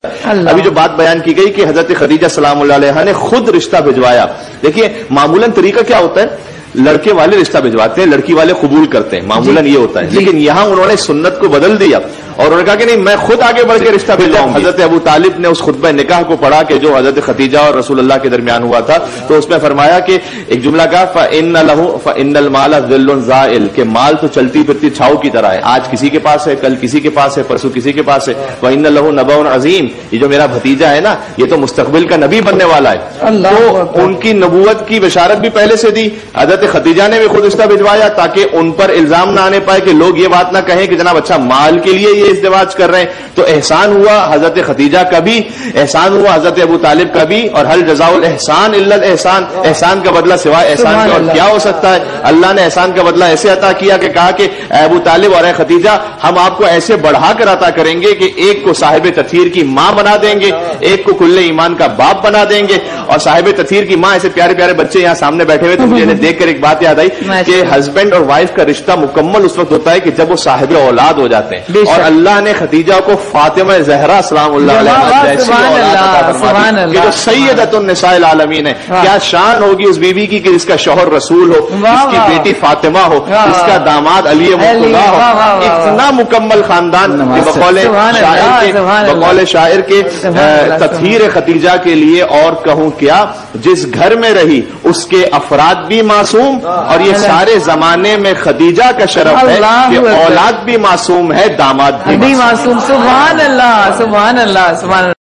ابھی جو بات بیان کی گئی کہ حضرت خدیجہ سلام اللہ علیہا نے خود رشتہ بھجوایا. دیکھیے معمولاً طریقہ کیا ہوتا ہے، لڑکے والے رشتہ بھجواتے ہیں، لڑکی والے قبول کرتے ہیں، معمولاً یہ ہوتا ہے. لیکن یہاں انہوں نے سنت کو بدل دیا اور انہوں نے کہا کہ نہیں، میں خود آگے بڑھ کے رشتہ بھجواؤں. حضرت ابو طالب نے اس خطبہ نکاح کو پڑھا کہ جو حضرت خدیجہ اور رسول اللہ کے درمیان ہوا تھا، تو اس میں فرمایا کہ ایک جملہ کہا فَإِنَّ لَهُ فَإِنَّ الْمَالَ ظِلٌّ زَائِلٌ، کہ مال تو چلتی پھرتی چھاؤ کی طرح ہے، آج کسی کے پاس ہے، کل کسی کے پاس ہے، پرسوں کسی کے پاس ہے. وَإِنَّ لَهُ نَبَأٌ عَظِيمٌ، یہ جو میرا بھتیجا ہے نا، یہ تو مستقبل کا نبی بننے والا ہے. تو ان کی نبوت کی بشارت بھی پہلے سے دی. حضرت خدیجہ نے بھی خود رشتہ بھجوایا تاکہ ان پر الزام نہ آنے پائے کہ لوگ یہ بات نہ کہیں کہ جناب اچھا مال کے لیے یہ ازدواج کر رہے ہیں. تو احسان ہوا حضرت خدیجہ کا بھی، احسان ہوا حضرت ابو طالب کا بھی. اور هل جزاء الاحسان الا الاحسان، احسان کا بدلہ سوائے احسان کے اور کیا ہو سکتا ہے. اللہ نے احسان کا بدلہ ایسے عطا کیا کہ کہا کہ اے ابو طالب اور اے خدیجہ، ہم آپ کو ایسے بڑھا کر عطا کریں گے کہ ایک کو صاحب تطہیر کی ماں بنا دیں گے، ایک کو کل ایمان کا باپ بنا دیں گے. اور صاحب تطہیر کی ماں، ایسے پیارے پیارے بچے یہاں سامنے بیٹھے ہوئے، تو مجھے دیکھ کر ایک بات یاد آئی کہ ہسبینڈ اور وائف کا رشتہ مکمل اس وقت ہوتا ہے کہ جب وہ صاحب اولاد ہو جاتے ہیں. اور اللہ نے خدیجہ کو فاطمہ زہرا سلام اللہ علیہا جیسی اولاد عطا فرمائی کہ جو سیدۃ النساء العالمین ہے. کیا شان ہوگی اس بیوی کی کہ جس کا شوہر رسول ہو، جس کی بیٹی فاطمہ ہو، جس کا داماد علی مرتضیٰ ہو. اتنا مکمل خاندان بقول شاعر کے تطہیر خدیجہ کے لیے اور کہوں کیا، جس گھر میں رہی اس کے افراد بھی معصوم. اور یہ سارے زمانے میں خدیجہ کا شرف ہے کہ اولاد بھی معصوم ہے، داماد بھی معصوم. سبحان اللہ، سبحان اللہ، سبحان اللہ.